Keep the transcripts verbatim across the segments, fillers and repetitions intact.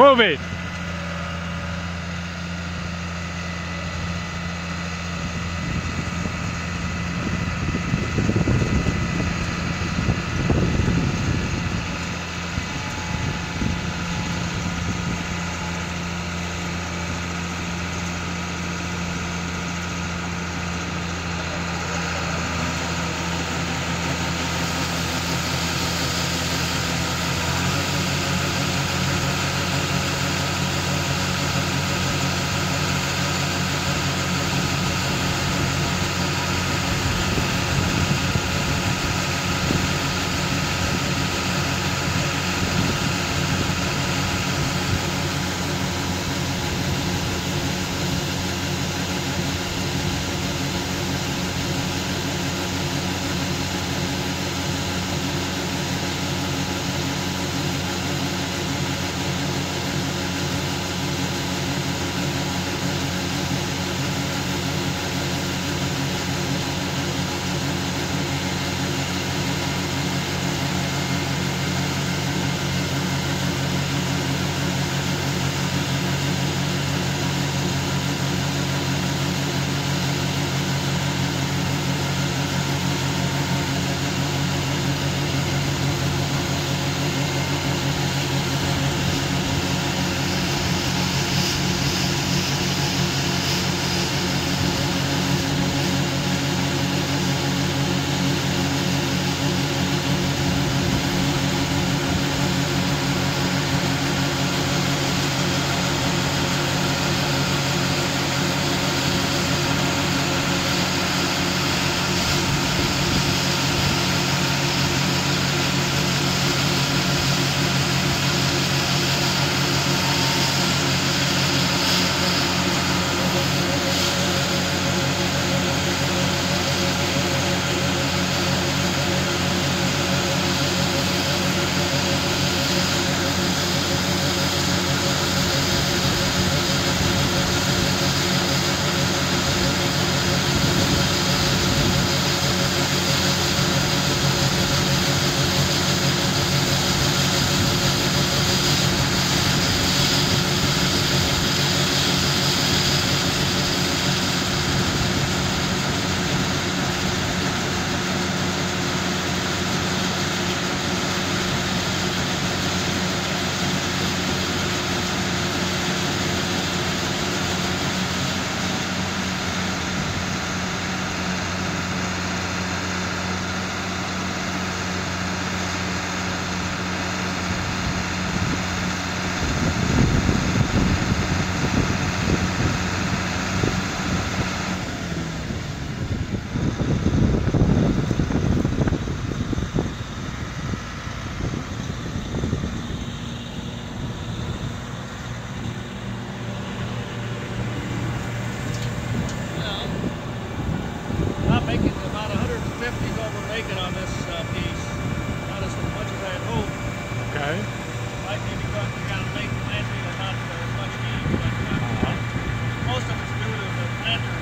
Move it. Okay. Might be because we got a late planting or not as much heat, but uh, uh, most of it's due to the planter.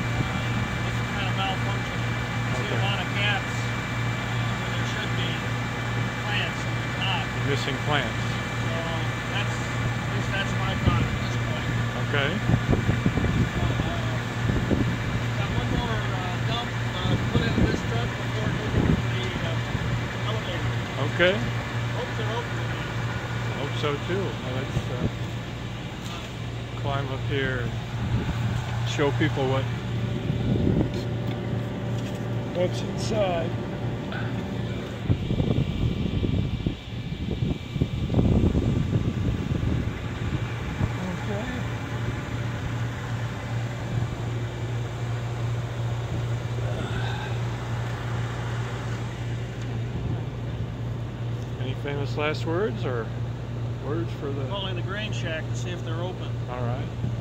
Uh, it's kind of malfunction. You see Okay. a lot of gaps uh, where there should be plants and there's not. Missing plants. So that's, at least that's my thought at this point. Okay. So, uh, got one more uh, dump uh, put into this truck before moving to the uh, elevator. Okay. Hope they're open. Hope so too. Well, let's uh, climb up here and show people what what's inside. Okay. Any famous last words or words for the... Calling the grain shack to see if they're open. All right.